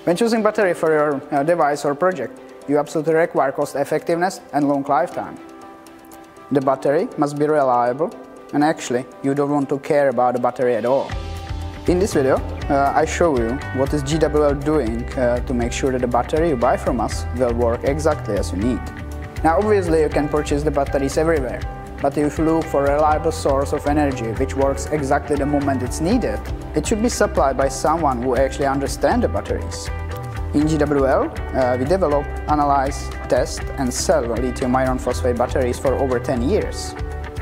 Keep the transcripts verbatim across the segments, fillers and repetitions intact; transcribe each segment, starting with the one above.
When choosing battery for your uh, device or project, you absolutely require cost effectiveness and long lifetime. The battery must be reliable, and actually you don't want to care about the battery at all. In this video, uh, I show you what is G W L doing uh, to make sure that the battery you buy from us will work exactly as you need. Now obviously you can purchase the batteries everywhere, but if you look for a reliable source of energy which works exactly the moment it's needed, it should be supplied by someone who actually understands the batteries. In G W L, uh, we develop, analyze, test and sell lithium iron phosphate batteries for over ten years.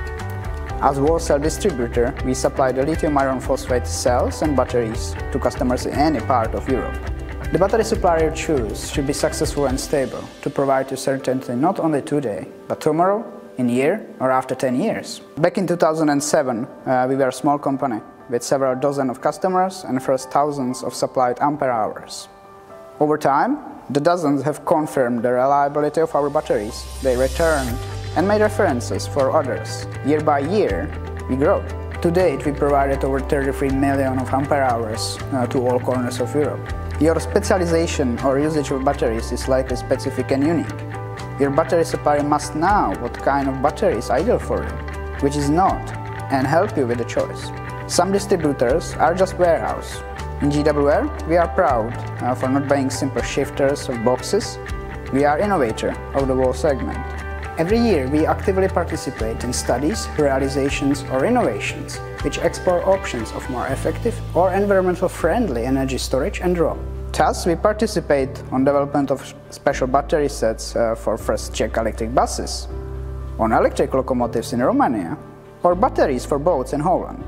As wholesale distributor, we supply the lithium iron phosphate cells and batteries to customers in any part of Europe. The battery supplier you choose should be successful and stable to provide you certainty not only today, but tomorrow, in a year or after ten years. Back in two thousand seven, uh, we were a small company with several dozen of customers and first thousands of supplied ampere hours. Over time, the dozens have confirmed the reliability of our batteries. They returned and made references for others. Year by year, we grow. To date, we provided over thirty-three million of ampere hours uh, to all corners of Europe. Your specialization or usage of batteries is likely specific and unique. Your battery supplier must know what kind of battery is ideal for you, which is not, and help you with the choice. Some distributors are just warehouse. In G W L, we are proud uh, for not buying simple shifters or boxes. We are innovator of the whole segment. Every year, we actively participate in studies, realizations or innovations which explore options of more effective or environmentally friendly energy storage and draw. Thus, we participate on development of special battery sets uh, for first Czech electric buses, on electric locomotives in Romania, or batteries for boats in Holland.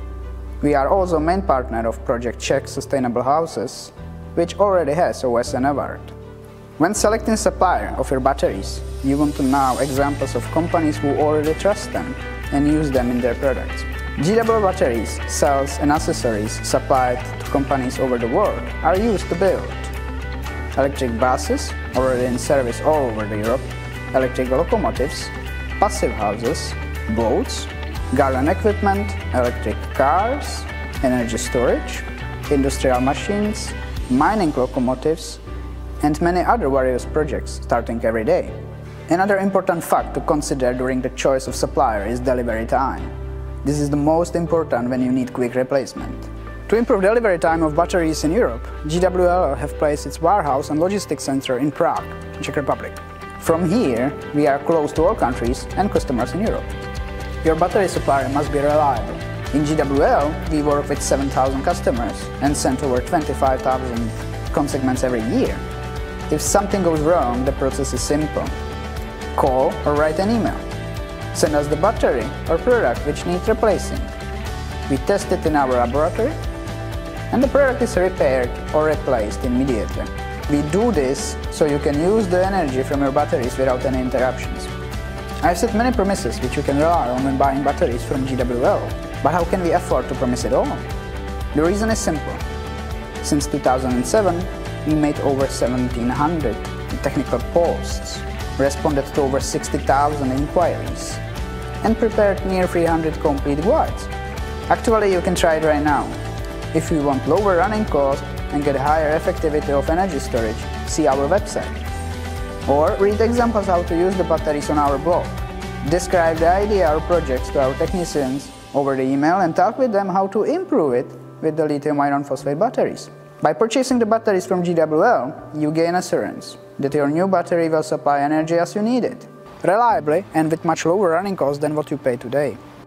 We are also main partner of Project Czech Sustainable Houses, which already has O S N award. When selecting supplier of your batteries, you want to know examples of companies who already trust them and use them in their products. G W L batteries, cells and accessories supplied to companies over the world are used to build electric buses, already in service all over Europe, electric locomotives, passive houses, boats, garden equipment, electric cars, energy storage, industrial machines, mining locomotives, and many other various projects starting every day. Another important fact to consider during the choice of supplier is delivery time. This is the most important when you need quick replacement. To improve delivery time of batteries in Europe, G W L have placed its warehouse and logistics center in Prague, Czech Republic. From here, we are close to all countries and customers in Europe. Your battery supplier must be reliable. In G W L, we work with seven thousand customers and send over twenty-five thousand consignments every year. If something goes wrong, the process is simple. Call or write an email. Send us the battery or product which needs replacing. We test it in our laboratory and the product is repaired or replaced immediately. We do this so you can use the energy from your batteries without any interruptions. I've set many promises which you can rely on when buying batteries from G W L, but how can we afford to promise it all? The reason is simple. Since two thousand seven, we made over seventeen hundred technical posts, responded to over sixty thousand inquiries, and prepared near three hundred complete guides. Actually, you can try it right now. If you want lower running costs and get higher effectivity of energy storage, see our website. Or read examples how to use the batteries on our blog. Describe the idea or projects to our technicians over the email and talk with them how to improve it with the lithium iron phosphate batteries. By purchasing the batteries from G W L, you gain assurance that your new battery will supply energy as you need it, reliably and with much lower running costs than what you pay today.